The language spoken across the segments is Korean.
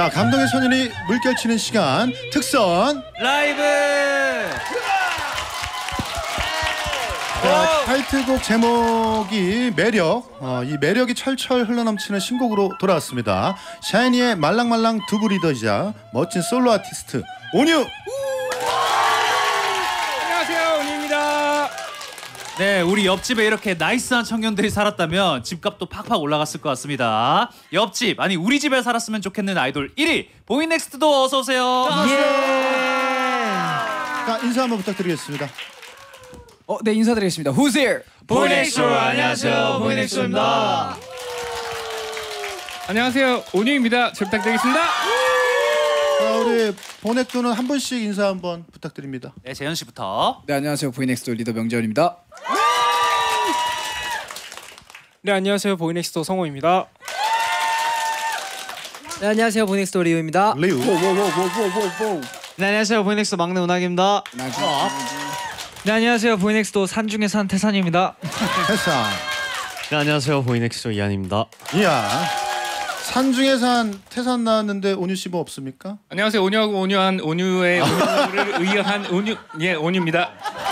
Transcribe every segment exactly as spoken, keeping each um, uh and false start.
자, 감동의 천연이 물결치는 시간 특선 라이브. 자, 타이틀곡 제목이 매력. 어, 이 매력이 철철 흘러넘치는 신곡으로 돌아왔습니다. 샤이니의 말랑말랑 두부 리더이자 멋진 솔로 아티스트 온유. 안녕하세요, 온유입니다. 네, 우리 옆집에 이렇게 나이스한 청년들이 살았다면 집값도 팍팍 올라갔을 것 같습니다. 옆집, 아니 우리 집에 살았으면 좋겠는 아이돌 일 위 보이넥스트도 어서 오세요. 예. 자, 인사 한번 부탁드리겠습니다. 어, 네, 인사드리겠습니다. Who's here? 보이넥스토 안녕하세요, 보이넥스토입니다. 안녕하세요, 온유입니다. 잘 부탁드리겠습니다. 자, 우리 보넥도는 한 분씩 인사 한번 부탁드립니다. 네, 재현 씨부터. 네, 안녕하세요. 보이넥스토 리더 명재현입니다. 네, 안녕하세요, 보이넥스토 성호입니다. 네, 안녕하세요. 보이넥스토 리우입니다. 리우. 네, 안녕하세요. 보이넥스토 막내 운학입니다. 네, 안녕하세요. 보이넥스토 산중에 산 태산입니다. 태산. 네, 안녕하세요. 보이넥스토 이한입니다. 이야. 산중에 산 태산 나왔는데 온유 씨 뭐 없습니까? 안녕하세요, 온유하고 온유한 온유의 온유를 의한 온유, 예, 온유입니다.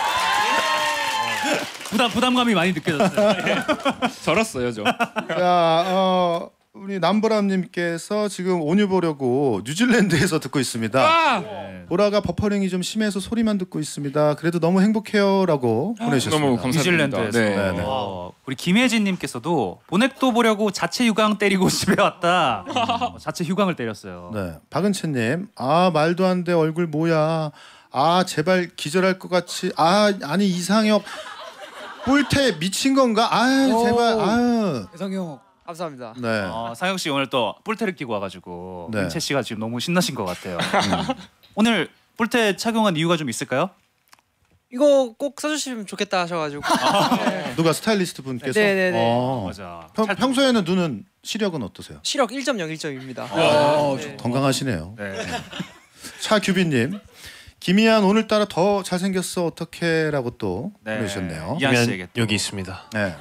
부담 부담감이 많이 느껴졌어요. 절었어요, 저. 자, 어, 우리 남보람님께서 지금 온유 보려고 뉴질랜드에서 듣고 있습니다. 아! 네. 보라가 버퍼링이 좀 심해서 소리만 듣고 있습니다. 그래도 너무 행복해요라고 보내주셨습니다. 너무 감사드립니다. 뉴질랜드에서. 네. 네, 네. 어, 우리 김혜진님께서도 보넥도 보려고 자체 휴강 때리고 집에 왔다. 어, 자체 휴강을 때렸어요. 네, 박은채님, 아 말도 안 돼 얼굴 뭐야? 아 제발 기절할 것 같이. 아 아니 이상혁 뿔테 미친 건가? 아 제발. 아유. 대성형. 감사합니다. 네. 어, 상혁 씨 오늘 또 뿔테를 끼고 와가지고 네. 은채 씨가 지금 너무 신나신 것 같아요. 음. 오늘 뿔테 착용한 이유가 좀 있을까요? 이거 꼭 써주시면 좋겠다 하셔가지고. 네. 누가 스타일리스트 분께서? 네네네. 어. 맞아. 평, 평소에는 눈은 시력은 어떠세요? 시력 일 점 영 일 점입니다. 어, 네. 건강하시네요. 네. 차규빈님, 김희안 오늘따라 더 잘생겼어 어떡해라고 또 네. 보내주셨네요. 이한 씨에게 또. 여기 있습니다. 네.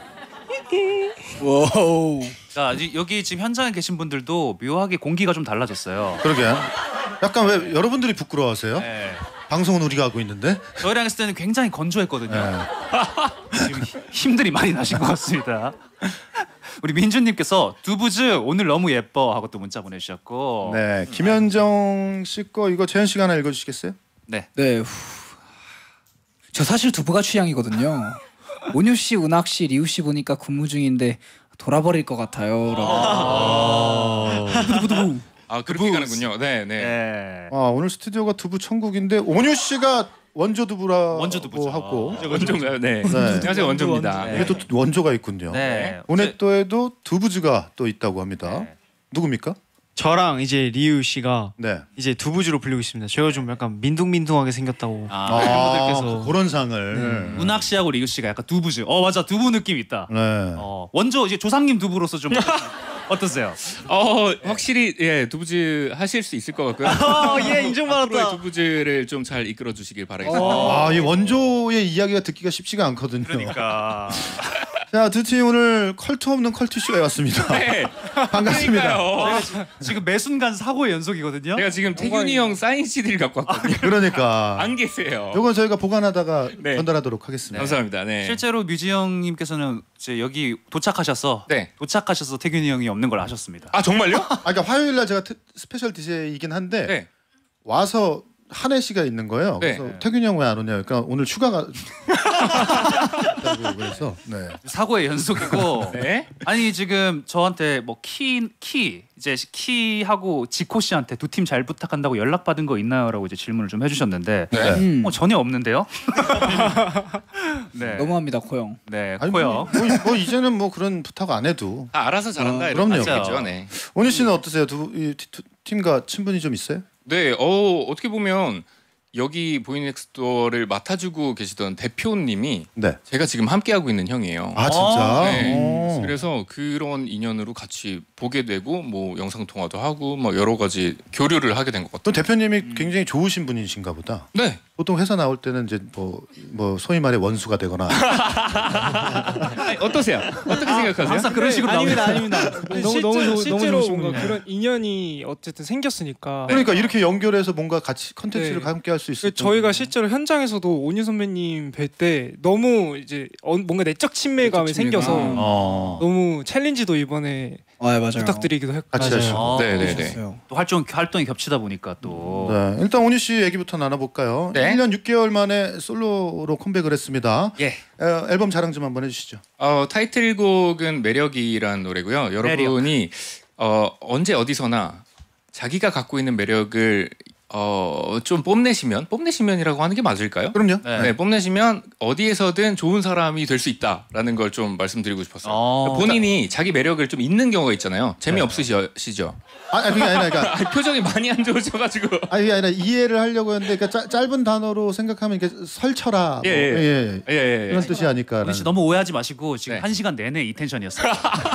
와우. 자, 이- 여기 지금 현장에 계신 분들도 묘하게 공기가 좀 달라졌어요. 그러게. 약간 왜 여러분들이 부끄러워하세요? 네. 방송은 우리가 하고 있는데. 저희랑 했을 때는 굉장히 건조했거든요. 네. 지금 히- 힘들이 많이 나신 것 같습니다. 우리 민준님께서 두부즈 오늘 너무 예뻐 하고 또 문자 보내주셨고. 네, 김현정 씨 거 이거 재현 씨가 하나 읽어주시겠어요? 네. 네. 후. 저 사실 두부가 취향이거든요. 온유 씨, 운학 씨, 리우 씨 보니까 근무 중인데 돌아버릴 것 같아요. 라고. 두부두부. 아, 그렇게 가는군요. 네, 네. 네. 아 오늘 스튜디오가 두부 천국인데 온유 씨가 원조 두부라 원조 두부죠. 하고. 원조인가요? 네. 네. 안녕하세요, 원조입니다. 네. 이게 또 원조가 있군요. 네. 보넥도에도 두부즈가 또 있다고 합니다. 네. 누굽니까? 저랑 이제 리우 씨가 네. 이제 두부주로 불리고 있습니다. 제가 좀 약간 민둥민둥하게 생겼다고 아, 아, 팬분들께서. 그런 상을. 운학 씨하고 리우 씨가 약간 두부즈. 어 맞아, 두부 느낌 있다. 네. 어 원조 이제 조상님 두부로서 좀 어떠세요? 어, 확실히 예, 두부즈 하실 수 있을 것 같고요. 아, 예, 앞으로의 인정받았다. 두부즈를 좀 잘 이끌어 주시길 바라겠습니다. 아, 이 원조의 이야기가 듣기가 쉽지가 않거든요. 그러니까. 자, 두 팀 오늘 컬트 없는 컬투쇼에 왔습니다. 네. 반갑습니다. 그러니까요. 지금 매 순간 사고의 연속이거든요. 제가 지금 태균이 형 사인 씨디를 갖고 왔거든요. 그러니까. 안 계세요. 이건 저희가 보관하다가 네. 전달하도록 하겠습니다. 감사합니다. 네. 실제로 뮤지 형님께서는 이제 여기 도착하셔서 네. 도착하셔서 태균이 형이 없는 걸 아셨습니다. 아, 정말요? 아, 그러니까 화요일 날 제가 트, 스페셜 디제이이긴 한데 네. 와서 한혜 씨가 있는 거예요. 네. 그래서 태균이 형 왜 안 오냐? 그러니까 오늘 휴가가 있다고 그래서 네. 사고의 연속이고. 네. 아니 지금 저한테 뭐 키 키 이제 키하고 지코 씨한테 두 팀 잘 부탁한다고 연락 받은 거 있나요라고 이제 질문을 좀 해주셨는데 네. 음. 어, 전혀 없는데요. 네. 너무합니다, 코형. 네. 아니, 코요. 뭐, 뭐, 뭐 이제는 뭐 그런 부탁 안 해도. 아, 알아서 잘한다. 어, 이런 그럼요. 말씀이죠. 네. 온유 씨는 어떠세요? 두, 이, 두, 팀과 친분이 좀 있어요? 네. 어, 어떻게 보면 여기 보이넥스토어를 맡아주고 계시던 대표님이 네. 제가 지금 함께하고 있는 형이에요. 아 진짜? 네. 오. 그래서 그런 인연으로 같이 보게 되고 뭐 영상 통화도 하고 뭐 여러 가지 교류를 하게 된 것 같아요. 또 대표님이 굉장히 좋으신 분이신가 보다. 네. 보통 회사 나올 때는 이제 뭐 뭐 소위 말해 원수가 되거나 아니, 어떠세요? 어떻게 생각하세요? 항상 그런 식으로 아닙니다, 나옵니다. 아닙니다. 너무 실제로, 너무 좋- 너무 실제로 좋으신 뭔가 분이에요. 그런 인연이 어쨌든 생겼으니까. 그러니까 이렇게 연결해서 뭔가 같이 컨텐츠를 네. 함께 할 수 있을 그 저희가 실제로 현장에서도 온유 선배님 뵐 때 너무 이제 어, 뭔가 내적 친밀감이 내적 친밀감. 생겨서 어. 너무 챌린지도 이번에 아 맞아요. 부탁드리기도 했고. 같이 하시고. 어, 네네네. 해주셨어요. 또 활동 활동이 겹치다 보니까 또 네, 일단 온유 씨 얘기부터 나눠볼까요? 네. 일 년 육 개월 만에 솔로로 컴백을 했습니다. 예. 어, 앨범 자랑 좀 한번 해주시죠. 어, 타이틀곡은 매력이란 노래고요. 여러분이 어, 언제 어디서나 자기가 갖고 있는 매력을 어, 좀 뽐내시면 뽐내시면이라고 하는 게 맞을까요? 그럼요. 네. 네, 뽐내시면 어디에서든 좋은 사람이 될 수 있다라는 걸 좀 말씀드리고 싶었어요. 어. 본인이 자기 매력을 좀 잊는 경우가 있잖아요. 재미 없으시죠? 아, 아니, 그게 아니라, 그러니까, 아, 표정이 많이 안 좋으셔가지고. 아니, 그게 아니라 이해를 하려고 했는데, 그러니까 짜, 짧은 단어로 생각하면 이게 설쳐라. 뭐, 예, 예. 예, 예, 예, 예. 그런 뜻이 아닐까. 오늘 씨 너무 오해하지 마시고 지금 네. 한 시간 내내 이 텐션이었어요.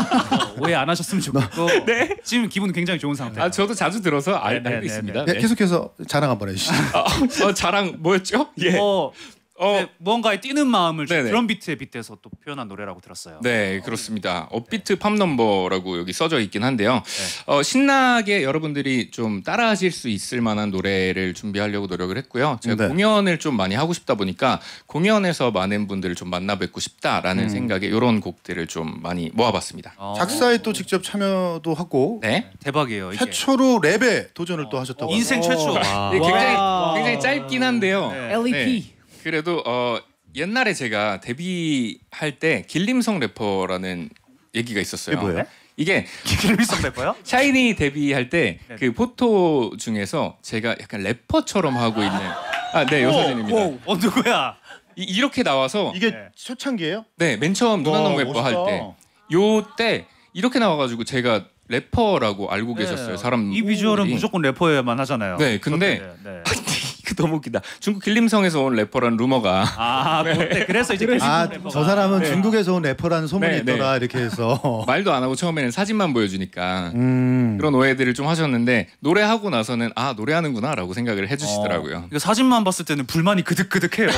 어, 오해 안 하셨으면 좋겠고 지금 기분 굉장히 좋은 상태. 아, 저도 자주 들어서 알, 네, 네, 알고 네, 있습니다. 네, 네. 계속해서 자랑 한번 해주시죠. 어, 어, 자랑 뭐였죠? 예. 어, 어, 네, 무언가에 뛰는 마음을 좀 네네. 드럼 비트에 빗대서 또 표현한 노래라고 들었어요. 네, 그렇습니다. 업비트 팝 넘버라고 여기 써져 있긴 한데요. 어, 신나게 여러분들이 좀 따라하실 수 있을 만한 노래를 준비하려고 노력을 했고요. 제가 네. 공연을 좀 많이 하고 싶다 보니까 공연에서 많은 분들을 좀 만나 뵙고 싶다라는 음. 생각에 이런 곡들을 좀 많이 모아봤습니다. 어, 작사에 또 직접 참여도 하고 네, 대박이에요. 이게. 최초로 랩에 도전을 또 하셨다고. 인생 최초. 와. 이게 굉장히 와. 굉장히 짧긴 한데요. 네. 엘이피. 그래도 어, 옛날에 제가 데뷔할 때 길림성 래퍼라는 얘기가 있었어요. 이게 뭐예요? 이게 길미성 래퍼요? 샤이니 데뷔할 때 네. 그 포토 중에서 제가 약간 래퍼처럼 하고 있는 아네 요 사진입니다. 어 누구야? 이, 이렇게 나와서 이게 네. 초창기예요? 네 맨 처음 누나 와, 너무 예뻐 할 때 요 때 이렇게 나와가지고 제가 래퍼라고 알고 계셨어요. 사람 이 비주얼은 무조건 래퍼여야만 하잖아요. 네, 근데 네, 네. 이거 너무 웃기다. 중국 길림성에서 온 래퍼라는 루머가 아 그때 그래서 이제 아, 길미성 래퍼가. 저 사람은 네. 중국에서 온 래퍼라는 소문이 네, 네. 있더라 이렇게 해서. 말도 안 하고 처음에는 사진만 보여주니까 음. 그런 오해들을 좀 하셨는데 노래하고 나서는 아 노래하는구나라고 생각을 해주시더라고요. 어, 이거 사진만 봤을 때는 불만이 그득그득해요.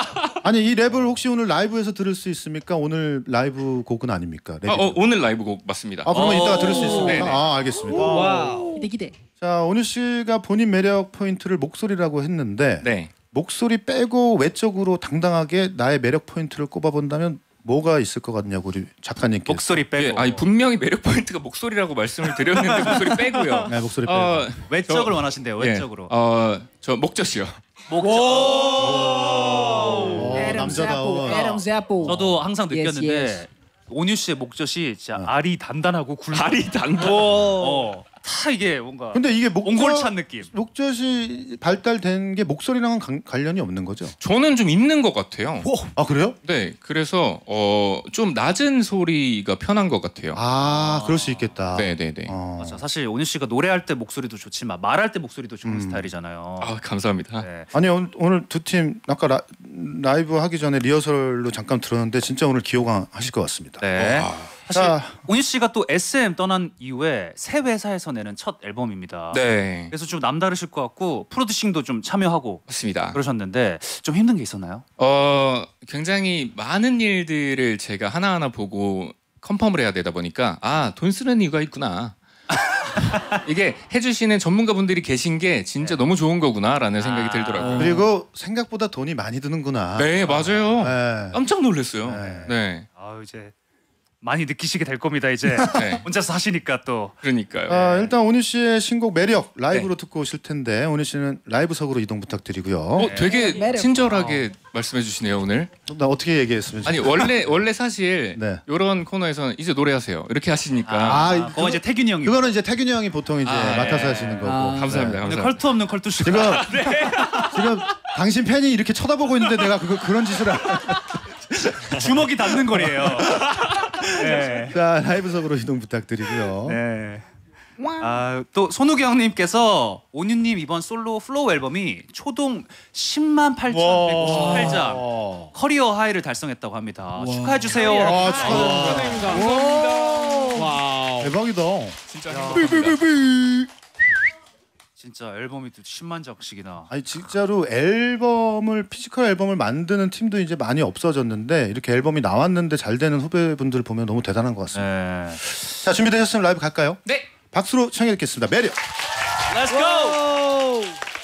아니 이 랩을 혹시 오늘 라이브에서 들을 수 있습니까? 오늘 라이브 곡은 아닙니까? 랩이. 아, 어, 오늘 라이브 곡 맞습니다. 아 그러면 어. 이따가 들을 수 있습니까? 네네. 아 알겠습니다. 와우. 기대 기대. 자 온유 씨가 본인 매력 포인트를 목소리라고 했는데 네. 목소리 빼고 외적으로 당당하게 나의 매력 포인트를 꼽아본다면 뭐가 있을 것 같냐고 우리 작가님께서. 목소리 예, 빼고 아니 분명히 매력 포인트가 목소리라고 말씀을 드렸는데 목소리 빼고요. 네, 목소리 빼고. 어, 외적을 저- 원하신대요. 예, 외적으로. 어, 저 목젖이요. 목적. 어, 남자다워. 에덤 제포. 저도 항상 Yes, 느꼈는데 yes. 온유 씨의 목젖이 진짜 알이 단단하고 굵고 발이 단단. 어, 다 이게 뭔가 근데 이게 목젖, 옹골찬 느낌. 목젖이 발달된 게 목소리랑은 관- 관련이 없는 거죠? 저는 좀 있는 것 같아요. 아 그래요? 네, 그래서 어, 좀 낮은 소리가 편한 것 같아요. 아 그럴 수 있겠다. 네, 네, 네. 어. 맞아. 사실 온유 씨가 노래할 때 목소리도 좋지만 말할 때 목소리도 좋은 음. 스타일이잖아요. 아, 감사합니다. 네. 아니 오늘, 오늘 두 팀 아까 라, 라이브 하기 전에 리허설로 잠깐 들었는데 진짜 오늘 기호강하실 것 같습니다. 네. 와. 사실 자, 온유 씨가 또 에스엠 떠난 이후에 새 회사에서 내는 첫 앨범입니다. 네, 그래서 좀 남다르실 것 같고 프로듀싱도 좀 참여하고 맞습니다. 그러셨는데 좀 힘든 게 있었나요? 어, 굉장히 많은 일들을 제가 하나하나 보고 컨펌을 해야 되다 보니까 아, 돈 쓰는 이유가 있구나. 이게 해주시는 전문가분들이 계신 게 진짜 네. 너무 좋은 거구나라는 생각이 아. 들더라고요. 그리고 생각보다 돈이 많이 드는구나. 네, 맞아요. 네. 깜짝 놀랐어요. 네. 네, 아 이제 많이 느끼시게 될 겁니다. 이제 네. 혼자서 하시니까 또. 그러니까요. 아, 일단 온유 씨의 신곡 매력 라이브로 듣고 오실 텐데 온유 씨는 라이브석으로 이동 부탁드리고요. 어, 되게 매력. 친절하게 말씀해 주시네요 오늘. 나 어떻게 얘기했으면 아니 원래 원래 사실 네. 이런 코너에서는 이제 노래하세요 이렇게 하시니까 아, 아, 그거 이제 태균이 형이. 그거는 이제 태균이 형이 보통 이제 아, 맡아서 네. 하시는 거고. 아. 감사합니다. 근데 감사합니다. 컬투 없는 컬투 씨. 지금 지금 당신 팬이 이렇게 쳐다보고 있는데 내가 그거 그런 짓을 하... 주먹이 닿는 거리예요. 네. 자 라이브석으로 이동 부탁드리고요. 네. 아, 또 손우경님께서 온유님 이번 솔로 플로우 앨범이 초동 십만 팔천백구십팔 장 와. 커리어 하이를 달성했다고 합니다. 축하해 주세요. 와, 축하드립니다. 감사합니다. 와우. 대박이다. 진짜 행복합니다. 진짜 앨범이 또 십만 장씩이나. 아니 진짜로 앨범을 피지컬 앨범을 만드는 팀도 이제 많이 없어졌는데 이렇게 앨범이 나왔는데 잘 되는 후배분들 보면 너무 대단한 것 같습니다. 네. 자 준비되셨으면 라이브 갈까요? 네. 박수로 청해 듣겠습니다. 매력. Let's go.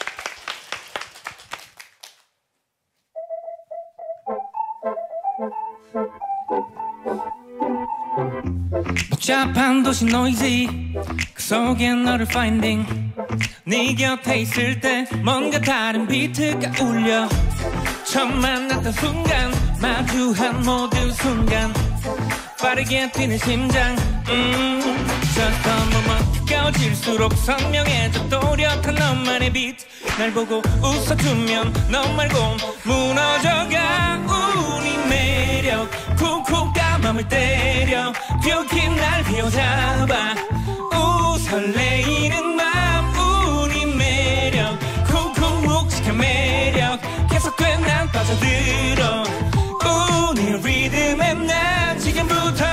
복잡한 도시 노이즈 그 속에 너를 finding 네 곁에 있을 때 뭔가 다른 비트가 울려 처음 만났던 순간 마주한 모든 순간 빠르게 뛰는 심장 음, Just a moment 가까워질수록 선명해져 또렷한 너만의 비트 날 보고 웃어주면 너 말곤 무너져가 우리 매력 쿵쿵 맘을 때려 뷰기 날 휘어잡아 우 설레이는 맘 우리 매력 쿵쿵 묵직한 매력 계속돼 난 빠져들어 우리 리듬에 난 지금부터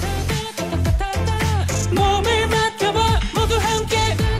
몸을 맡겨봐 모두 함께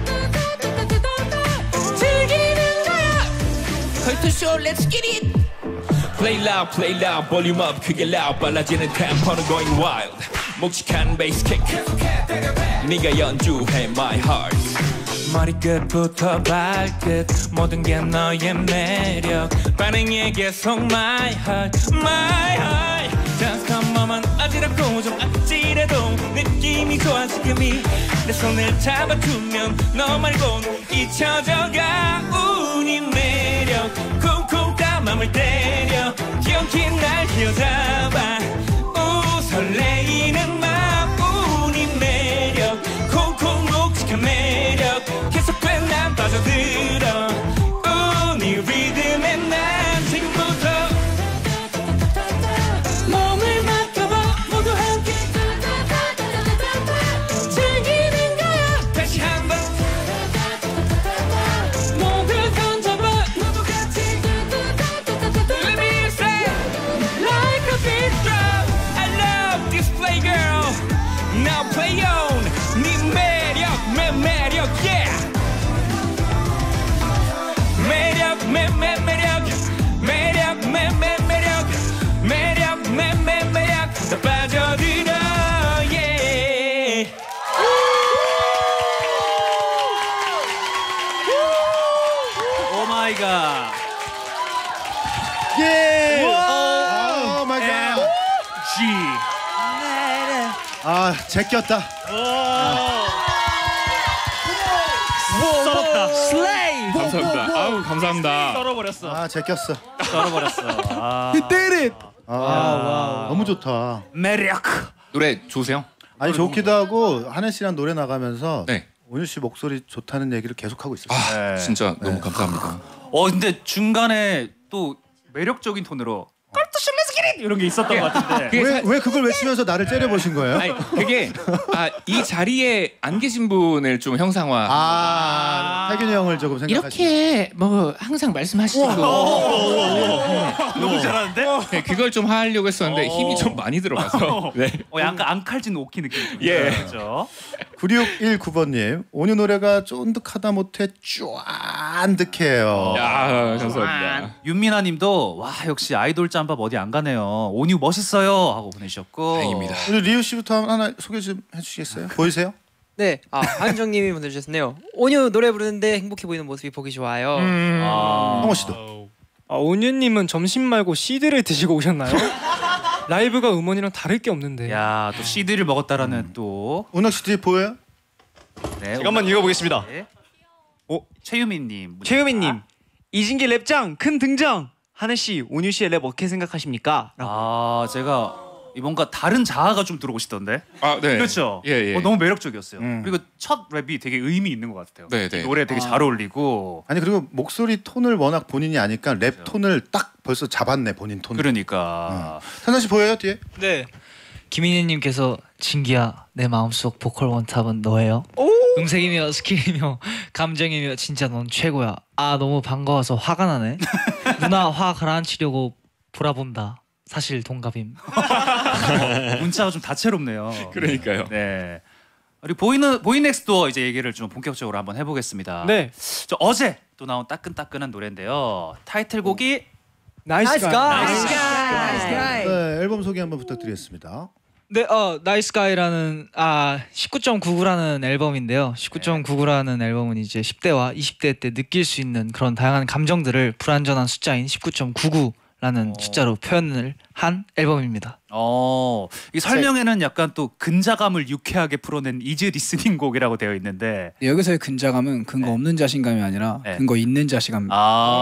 즐기는 거야 컬투쇼 let's get it Play loud, play loud, volume up, 크게 loud 빨라지는 템포는 going wild 묵직한 bass kick 네가 연주해 my heart 머리끝부터 발끝 모든 게 너의 매력 반응에 계속 my heart, my heart Just a moment 어지럽고 좀 아찔해도 느낌이 좋아 지금이 내 손을 잡아주면 너 말곤 잊혀져가 우리 매력 쿵쿵 다 맘을 때려 기억이 날 휘어잡아 우 설레이는 맘 우리 매력 쿵쿵 묵직한 매력 계속돼 난 빠져들어 우리 리듬에 난 지금부터 몸을 맡겨봐 모두 함께 즐기는 거야 다시 한번 모두 던져봐 모두 같이 Let me say like a beat drop I love this play girl Now play on 네 매력 매 매력 yeah 매력 매 매 매력 매력 매 매 매력 매력 매 매 매력 다 빠져들어 yeah 오 마이 갓. 예. 오 마이 갓. G. 아 제꼈다. 썰었다. 슬레이. 감사합니다. 아우 감사합니다. 썰어버렸어. 아 제꼈어. 썰어버렸어. 아. 아, 너무 좋다. 매력. 노래 좋으세요? 아니 좋기도 하고 한혜 씨랑 노래 나가면서 네. 온유 씨 목소리 좋다는 얘기를 계속 하고 있어요. 아 네. 진짜 너무 감사합니다. 어 근데 중간에 또 매력적인 톤으로 컬투쇼 레츠기릿 이런 게 있었던 것 같은데. 그게 왜 사- 왜 그걸 외치면서 나를 째려보신 거예요? 아니 그게 아, 이 자리에 안 계신 분을 좀 형상화. 아, 태균이 형을 조금 생각하시고. 이렇게 뭐 항상 말씀하시고 너무 잘하는데? 네, 그걸 좀 하려고 했었는데 힘이 좀 많이 들어가서 네. 어 약간 앙칼진 오키 느낌. 예. 그렇죠. 구육일구 번님 온유 노래가 쫀득하다 못해 쫀득해요. 야 감사합니다. 윤민아님도 와 역시 아이돌 짬밥 어디 안 가네요. 온유 멋있어요 하고 보내주셨고. 다행입니다. 우리 리우 씨부터 하나 소개 좀 해주시겠어요? 보이세요? 네, 아 한정님이 보내주셨네요. 온유 노래 부르는데 행복해 보이는 모습이 보기 좋아요. 음. 아. 형호 씨도. 아, 온유님은 점심 말고 씨드를 드시고 오셨나요? 라이브가 음원이랑 다를 게 없는데. 야 또 씨디를 먹었다라는 또. 운학 씨 뒤에 보여요? 네, 제가 한번 읽어보겠습니다. 네. 어? 최유민님. 문자. 최유민님, 이진기 랩장 큰 등장. 한혜 씨, 온유 씨의 랩 어떻게 생각하십니까? 아 제가 이 뭔가 다른 자아가 좀 들어오시던데. 아 네. 그렇죠. 예, 예. 어, 너무 매력적이었어요. 음. 그리고 첫 랩이 되게 의미 있는 것 같아요. 네, 네. 노래 되게 잘 어울리고. 아니 그리고 목소리 톤을 워낙 본인이 아니까 랩 그렇죠. 톤을 딱 벌써 잡았네 본인 톤. 그러니까. 산나 씨 보여요 뒤에? 네. 김인희님께서 진기야 내 마음속 보컬 원탑은 너예요. 음색이며 스킬이며 감정이며 진짜 넌 최고야. 아 너무 반가워서 화가 나네. 누나 화 가라앉히려고 보라본다. 사실 동갑임. 문자가 좀 다채롭네요. 그러니까요. 네. 우리 보이는 보이넥스트도어 이제 얘기를 좀 본격적으로 한번 해보겠습니다. 네. 저 어제 또 나온 따끈따끈한 노래인데요. 타이틀곡이 나이스 나이스 가이. 가이. 나이스 가이. 네, 앨범 소개 한번 부탁드리겠습니다. 네, 어 나이스 가이라는 아 십구 점 구구라는 앨범인데요. 십구 점 구구라는 앨범은 이제 십 대와 이십 대 때 느낄 수 있는 그런 다양한 감정들을 불완전한 숫자인 십구 점 구구라는 어. 숫자로 표현을 한 앨범입니다. 어, 이 설명에는 약간 또 근자감을 유쾌하게 풀어낸 이즈 리스닝 곡이라고 되어 있는데 여기서의 근자감은 근거 네. 없는 자신감이 아니라 네. 근거 있는 자신감입니다.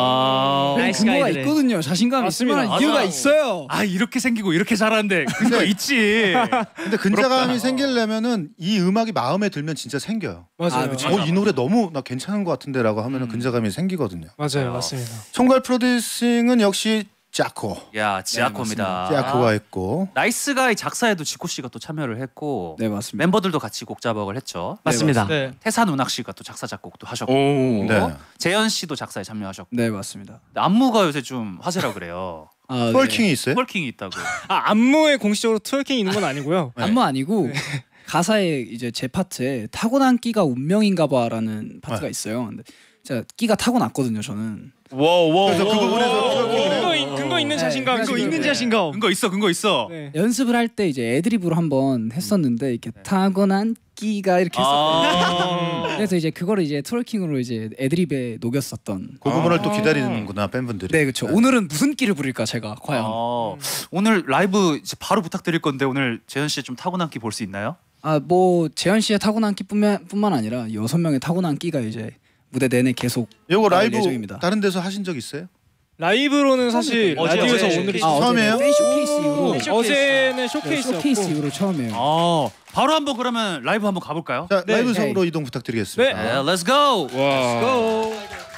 아, 네, 나이스 근거가 가이드래. 있거든요. 자신감이 맞습니다. 있으면 이유가 맞아요. 있어요. 아 이렇게 생기고 이렇게 잘하는데 그거 있지. 근데 근자감이 생기려면은 이 음악이 마음에 들면 진짜 생겨요. 맞아요. 아, 그쵸. 어, 이 노래 너무 나 괜찮은 것 같은데라고 하면은 근자감이 생기거든요. 맞아요, 맞습니다. 총괄 프로듀싱은 역시 자코. 야 지아코입니다. 자코가 했고. 나이스 가이 작사에도 지코 씨가 또 참여를 했고 네 맞습니다. 멤버들도 같이 곡 작업을 했죠. 맞습니다. 네. 태산 운학 씨가 또 작사 작곡도 하셨고 오. 네. 재현 씨도 작사에 참여하셨고 네 맞습니다. 안무가 요새 좀 화제라 그래요. 아, 펄킹이 있어요? 펄킹이 있다고. 아 안무에 공식적으로 트월킹이 있는 건 아니고요. 네. 안무 아니고 가사에 이제 제 파트에 타고난 끼가 운명인가봐라는 파트가 네. 있어요. 근데 제가 끼가 타고났거든요. 저는. 와우 그래서 그 부분에서 근거, 있- 근거 있는 네, 자신감. 근거 지금. 있는 네. 자신감. 근거 있어 근거 있어. 네. 연습을 할 때 이제 애드립으로 한번 했었는데 이렇게 타고난 끼가 이렇게 했었거든요. 아. 그래서 이제 그거를 이제 트월킹으로 이제 애드립에 녹였었던. 그 부분을 또 기다리는구나 팬분들이. 네 그렇죠. 오늘은 무슨 끼를 부릴까 제가 과연. 어, 오늘 라이브 이제 바로 부탁드릴 건데 오늘 재현 씨 좀 타고난 끼 볼 수 있나요? 아 뭐 재현 씨의 타고난 끼뿐만 뿐만 아니라 여섯 명의 타고난 끼가 이제 무대 내내 계속 요거 나올 라이브 예정입니다. 다른 데서 하신 적 있어요? 라이브로는 사실 어제, 라디오에서 어제 오늘이 아, 어제 처음이에요? 팬 쇼케이스 이후로 네, 어제는 네, 쇼케이스였고 쇼케이스 이후로 처음이에요. 어, 바로 한번 그러면 라이브 한번 가볼까요? 자 네. 라이브석으로 이동 부탁드리겠습니다. 네, let's go. 와.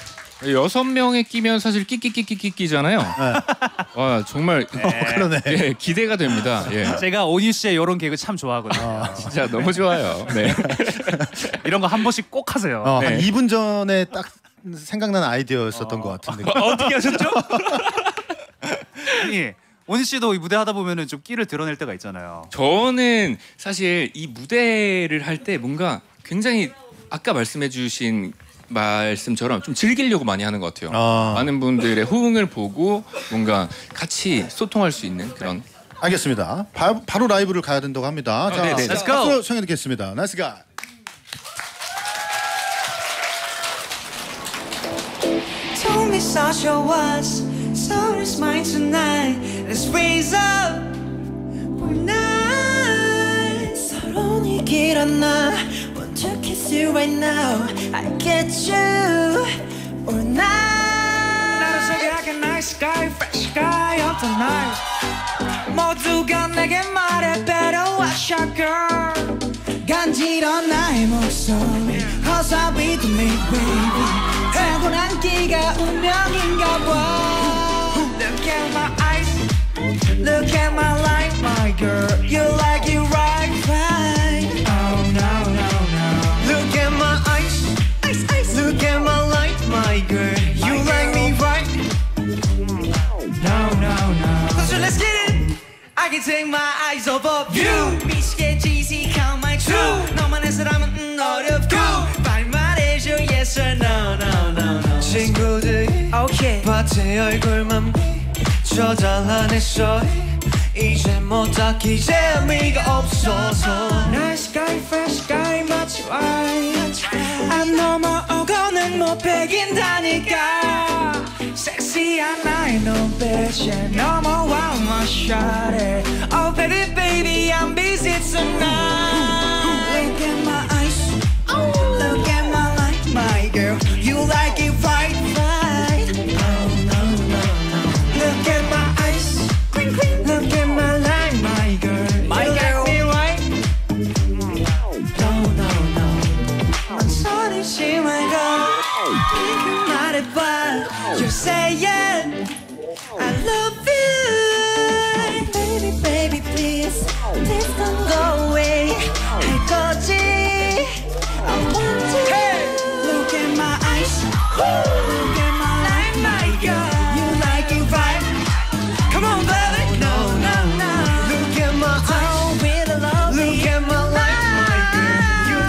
여섯 명에 끼면 사실 끼끼끼끼끼끼잖아요. 와 정말 그러네. 예, 기대가 됩니다. 예. 제가 오니 씨의 이런 개그 참 좋아하거든요. 진짜 너무 좋아요. 네. 이런 거 한 번씩 꼭 하세요. 어, 한 네. 이 분 전에 딱 생각난 아이디어였었던 것 같은데. 어떻게 하셨죠? 아니 오니 씨도 이 무대 하다 보면은 좀 끼를 드러낼 때가 있잖아요. 저는 사실 이 무대를 할 때 뭔가 굉장히 아까 말씀해주신 말씀처럼 좀 즐기려고 많이 하는 것 같아요. 아. 많은 분들의 호응을 보고 뭔가 같이 소통할 수 있는 그런. 알겠습니다. 바, 바로 라이브를 가야 된다고 합니다. 자, 네, 네. Let's go. 앞으로 청해 듣겠습니다. 나이스 가. Told me Sasha was so is mine tonight. Let's raise up for night. 서론이 길었나? Want to kiss you right now. I get you all night. 나를 소개하게 nice guy, fresh guy of the night. 모두가 내게 말해 better watch out girl. 간지러운 나의 목소리 허사비 to me baby. 타고난 끼가 운명인가 봐. Look at my eyes, look at my life, my girl. You like it right, right. Oh no, no, no. Look at my eyes, ice, ice. Look at my life, my girl. You like me right. No, no, no. So let's get it. I can take my eyes off of you. 미치겠지, see how my true. 너만의 사람은 음, 어렵고. 빨리 말해줘, yes or no, no, no, no. 친구들이 okay. 밭에 얼굴만 비춰달라냈어. 이제 뭐 딱히 재미가 없어서. Nice guy, fresh guy, 마치 와인. 안 넘어오고는 못 배긴다니까. 섹시한 나의 눈빛에 넘어와 my shawty. Oh baby baby I'm busy tonight. Look at my eyes, look at my life, my girl. You like it right, right. Oh no no no. Look at my eyes, look at my life, my girl. My you girl. Like me right. No no no. 망설이지 말고 이렇게 말해봐. You're saying I love you. Baby, baby, please, please don't go away. 할 거지. I want to. Hey. Look at my eyes. Look at my life, my girl. You like it right? Come on, baby. No, no, no. Look at my eyes. Oh, really love me. Look at my life, my girl. You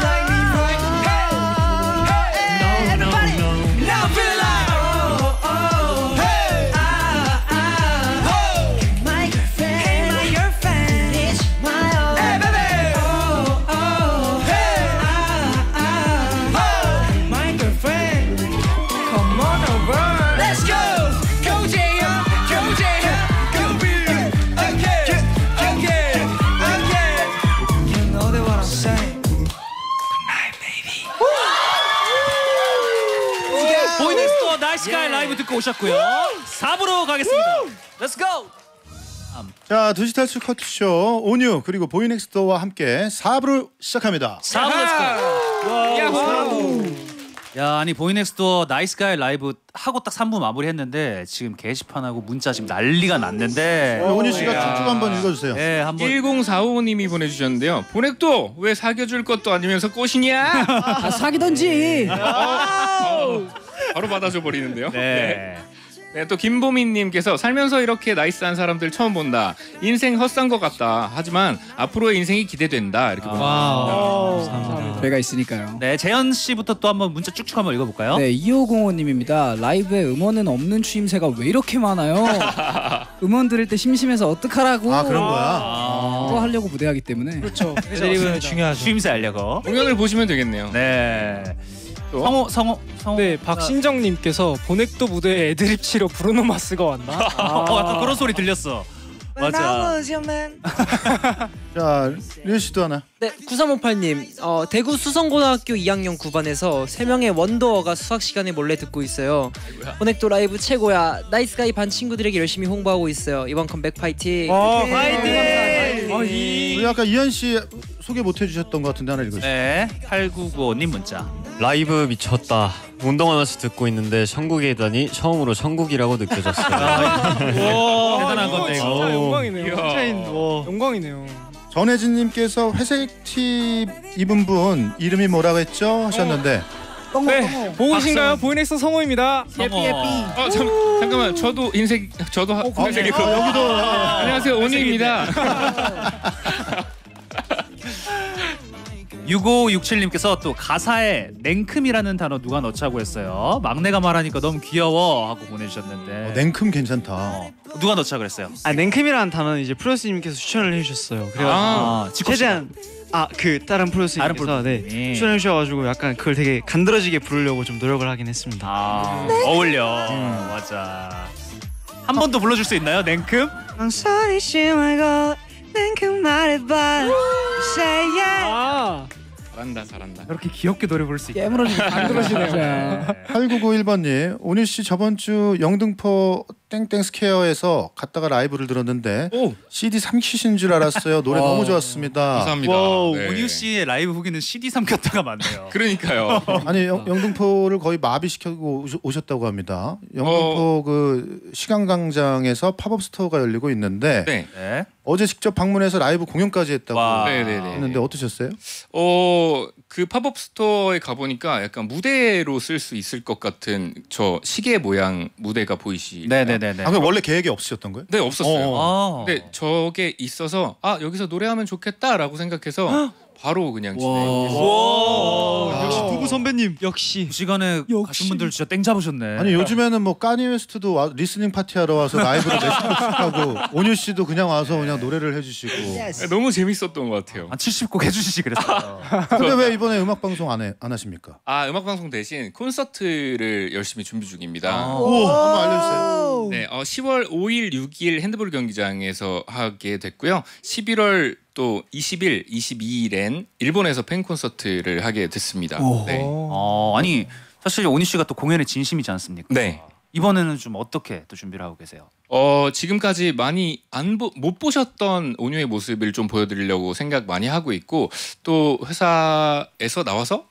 듣고 오셨고요. 사 부로 가겠습니다. Let's go. 자, 디지털스 커트쇼 온유 그리고 보이넥스트와 함께 사 부를 시작합니다. 사 부 Let's go. 야, 아니 보이넥스트 나이스가이 라이브 하고 딱 삼 부 마무리했는데 지금 게시판하고 문자 지금 난리가 났는데 어, 온유 씨가 쭉쭉 한번 읽어주세요. 네, 한번. 일공사오님이 보내주셨는데요. 보넥도 왜 사귀어줄 것도 아니면서 꼬시냐? 아, 사귀던지. 어, 어, 바로 받아줘 버리는데요. 네. 네, 또 김보민님께서 살면서 이렇게 나이스한 사람들 처음 본다. 인생 헛산 것 같다. 하지만 앞으로의 인생이 기대된다. 이렇게 보내주셨습니다. 저희가 있으니까요. 네, 재현 씨부터 또 한번 문자 쭉쭉 한번 읽어볼까요? 네, 이오공오님입니다. 라이브에 음원은 없는 추임새가 왜 이렇게 많아요? 음원 들을 때 심심해서 어떡하라고? 아, 그런 거야? 아. 또 하려고 무대하기 때문에. 그렇죠. 애드립은 중요하죠. 추임새 하려고. 공연을 보시면 되겠네요. 네. 성호 성호 성호. 네, 박신정님께서 보넥도 무대에 애드립 치러 브루노 마스가 왔나? 어, 약간 그런 소리 들렸어. 맞아. 자, 리우 씨도 하나. 네, 구삼오팔님. 어, 대구 수성고등학교 이 학년 구 반에서 세 명의 원더어가 수학 시간에 몰래 듣고 있어요. 보넥도 라이브 최고야. 나이스가이 반 친구들에게 열심히 홍보하고 있어요. 이번 컴백 파이팅. 어, 파이팅. 어, 우리 아까 이한 씨 소개 못 해주셨던 것 같은데 하나 읽어주세요. 네, 팔구구오님 문자. 라이브 미쳤다. 운동하면서 듣고 있는데 천국에 있다니 처음으로 천국이라고 느껴졌어요. 대단한 이거 건데 진짜 이거. 영광이네요. 진짜인 와. 영광이네요. 전혜진님께서 회색 티 입은 분 이름이 뭐라고 했죠? 하셨는데 네, 보고 계신가요? 보이넥스 성호입니다. 성호. 어, 잠, 잠깐만. 저도 인생 저도 하, 회색이고. 어, 여기도 안녕하세요. 온유입니다. 육오육칠님께서 또 가사에 냉큼이라는 단어 누가 넣자고 했어요. 막내가 말하니까 너무 귀여워 하고 보내주셨는데 어, 냉큼 괜찮다. 어, 누가 넣자 그랬어요? 아 냉큼이라는 단어는 이제 프로듀서님께서 추천을 해주셨어요. 그래가지고 아, 최대한 아 그 다른 다른 프로듀서님께서 프로듀서님이. 네, 추천해 주셔가지고 약간 그걸 되게 간드러지게 부르려고 좀 노력을 하긴 했습니다. 아, 어울려. 맞아. 한 번 더 불러줄 수 있나요? 냉큼? 소리 심하고 냉큼 말해봐 Say yeah. 아, 잘한다, 잘한다. 그렇게 귀엽게 노래 부를 수 있다. 깨물어지고 안 들어지네요. 팔구구일번님 온유 씨 저번 주 영등포 땡땡 스퀘어에서 갔다가 라이브를 들었는데 오, 씨디 삼키신 줄 알았어요. 노래 너무 좋았습니다. 감사합니다. 와우, 네. 온유 씨의 라이브 후기는 씨디 삼켰다가 많네요. 그러니까요. 아니 영, 영등포를 거의 마비시켜고 오셔- 오셨다고 합니다. 영등포 그 시간광장에서 팝업 스토어가 열리고 있는데 네. 네. 어제 직접 방문해서 라이브 공연까지 했다고 와. 네네네. 했는데 어떠셨어요? 어, 그 팝업 스토어에 가보니까 약간 무대로 쓸 수 있을 것 같은 저 시계 모양 무대가 보이시. 네네네네. 아, 그럼 원래 계획이 없으셨던 거예요? 네, 없었어요. 아. 근데 저게 있어서 아 여기서 노래하면 좋겠다라고 생각해서 바로 그냥 진행했어요. 와. 역시 두부 선배님 역시 그 시간에 가신 분들 진짜 땡 잡으셨네. 아니 요즘에는 뭐 까니 웨스트도 와, 리스닝 파티 하러 와서 라이브를 하고 온유 씨도 그냥 와서 그냥 노래를 해주시고. 너무 재밌었던 것 같아요. 한 칠십 곡 해주시지 그랬어요. 근데 왜 이번에 음악 방송 안, 해, 안 하십니까? 아 음악 방송 대신 콘서트를 열심히 준비 중입니다. 아. 오, 한번 알려주세요. 네, 어, 시월 오일, 육일 핸드볼 경기장에서 하게 됐고요. 십일월 또 이십일, 이십이일엔 일본에서 팬 콘서트를 하게 됐습니다. 네. 어, 아니 사실 온유 씨가 또 공연에 진심이지 않습니까? 네. 이번에는 좀 어떻게 또 준비를 하고 계세요? 어, 지금까지 많이 안 못 보셨던 온유의 모습을 좀 보여드리려고 생각 많이 하고 있고 또 회사에서 나와서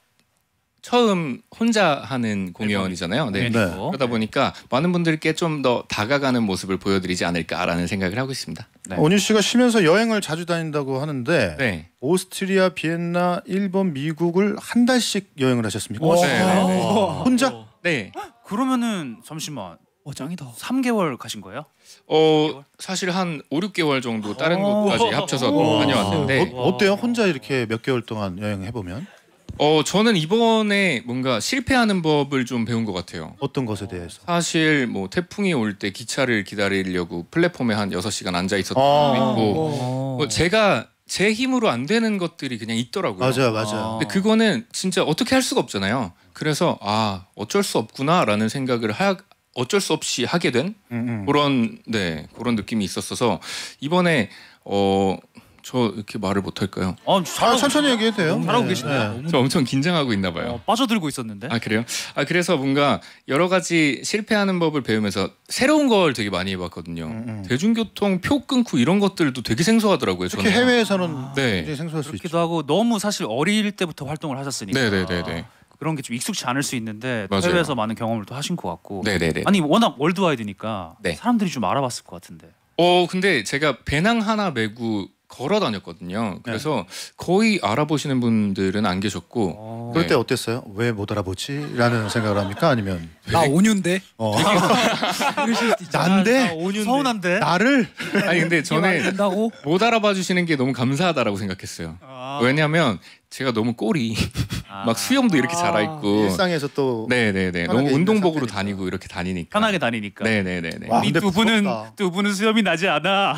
처음 혼자 하는 공연이잖아요. 네. 네. 그러다 보니까 많은 분들께 좀 더 다가가는 모습을 보여드리지 않을까라는 생각을 하고 있습니다. 네. 온유 씨가 쉬면서 여행을 자주 다닌다고 하는데 네. 오스트리아, 비엔나, 일본, 미국을 한 달씩 여행을 하셨습니까? 오, 네, 네, 네. 혼자? 네. 그러면은 잠시만 어 짱이다. 삼 개월 가신 거예요? 어 사실 한 오, 육 개월 정도 다른 오. 곳까지 합쳐서 오. 다녀왔는데 어, 어때요? 혼자 이렇게 몇 개월 동안 여행해 보면 어 저는 이번에 뭔가 실패하는 법을 좀 배운 것 같아요. 어떤 것에 대해서? 사실 뭐 태풍이 올 때 기차를 기다리려고 플랫폼에 한 여섯 시간 앉아 있었던 아. 적도 있고 뭐 제가 제 힘으로 안 되는 것들이 그냥 있더라고요. 맞아요, 맞아요. 근데 그거는 진짜 어떻게 할 수가 없잖아요. 그래서 아 어쩔 수 없구나라는 생각을 하, 어쩔 수 없이 하게 된 음, 음. 그런 네 그런 느낌이 있었어서 이번에 어 저 이렇게 말을 못 할까요? 어, 잘 천천히 얘기해도 돼요. 잘하고 네. 계시네요. 저 엄청 긴장하고 있나 봐요. 어, 빠져들고 있었는데. 아 그래요? 아 그래서 뭔가 여러 가지 실패하는 법을 배우면서 새로운 걸 되게 많이 해봤거든요. 음, 음. 대중교통 표 끊고 이런 것들도 되게 생소하더라고요. 특히 저는. 해외에서는 네. 굉장히 생소할 수 있죠. 그렇기도 하고 너무 사실 어릴 때부터 활동을 하셨으니까. 네네네네. 그런 게 좀 익숙치 않을 수 있는데 맞아요. 해외에서 많은 경험을 또 하신 것 같고. 네네네. 아니 워낙 월드와이드니까 네. 사람들이 좀 알아봤을 것 같은데. 어 근데 제가 배낭 하나 메고 걸어 다녔거든요. 그래서 거의 알아보시는 분들은 안 계셨고. 어. 그럴 때 네. 어땠어요? 왜 못 알아보지? 라는 생각을 합니까? 아니면 나 온유인데. 어. 이러실 수도 있잖아. 난데 서운한데. 나를 아니 근데 저는 된다고? 못 알아봐 주시는 게 너무 감사하다라고 생각했어요. 왜냐하면 제가 너무 꼴이 아. 막 수염도 이렇게 자라 있고 일상에서 또 네네네 너무 편하게 운동복으로 있는 다니고 이렇게 다니니까 편하게 다니니까. 네네네네. 와, 우리 근데 두 분은 부럽다. 두 분은 수염이 나지 않아.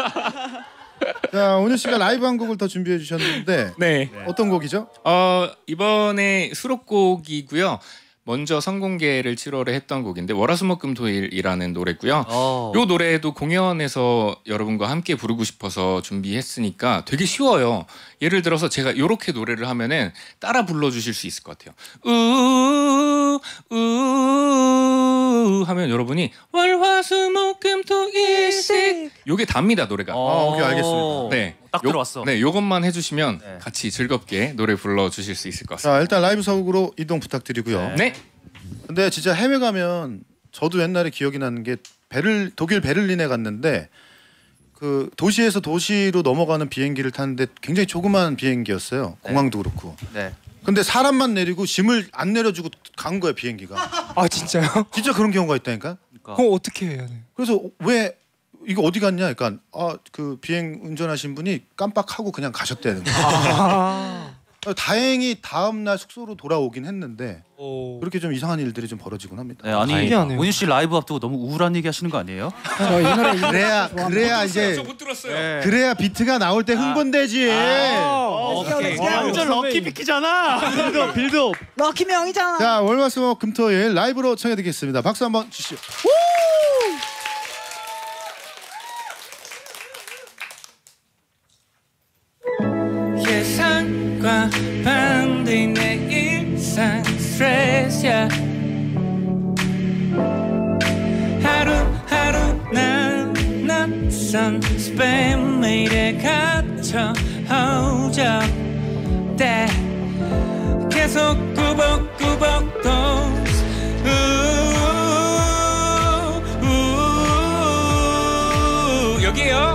자, 온유 씨가 라이브 한 곡을 더 준비해 주셨는데 네. 어떤 곡이죠? 어 이번에 수록곡이고요. 먼저 선공개를 칠월에 했던 곡인데 월화수목금토일이라는 노래고요. 어. 요 노래도 공연에서 여러분과 함께 부르고 싶어서 준비했으니까 되게 쉬워요. 예를 들어서 제가 요렇게 노래를 하면은 따라 불러주실 수 있을 것 같아요. 우우 우 하면 여러분이 월화수목금토일씩 요게 답니다 노래가. 아, 오케이 알겠습니다. 네, 딱 요- 들어왔어. 네, 요것만 해주시면 네. 같이 즐겁게 노래 불러주실 수 있을 것 같습니다. 자, 일단 라이브 서곡으로 이동 부탁드리고요. 네. 근데 진짜 해외 가면 저도 옛날에 기억이 나는 게 베를 독일 베를린에 갔는데 그 도시에서 도시로 넘어가는 비행기를 탔는데 굉장히 조그만 비행기였어요. 공항도 그렇고. 네. 근데 사람만 내리고 짐을 안 내려주고 간 거야 비행기가. 아 진짜요? 진짜 그런 경우가 있다니까. 그럼 어떻게 해야 돼요? 그래서 왜 이거 어디 갔냐? 그러니까 아 그 비행 운전하신 분이 깜빡하고 그냥 가셨대는 거예요. 아. 다행히 다음 날 숙소로 돌아오긴 했는데 오. 그렇게 좀 이상한 일들이 좀 벌어지곤 합니다. 네, 아니 신기하네요. 온유 씨 라이브 앞두고 너무 우울한 얘기 하시는 거 아니에요? 저 이 노래 이 노래 그래야 좋아합니다. 그래야 이제 못 들었어요. 그래야 비트가 나올 때 흥분되지. 오케이. 완전 럭키 비키잖아. 빌드업 빌드업. 럭키 명이잖아. 자 월화수목 금토일 라이브로 청해드리겠습니다. 박수 한번 주시죠. 예상과 반대인 내 일상 스트레스야 하루하루 난 낯선 스팸 메일에 갇혀 허우적 때 계속 꾸벅꾸벅 dose 우우우우 여기요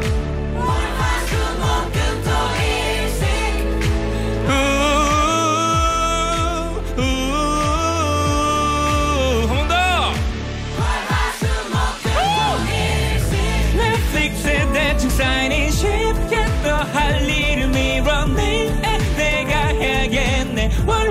넷플릭스에 대충 사인이 쉽게 또 할 일을 밀어내 내가 해야겠네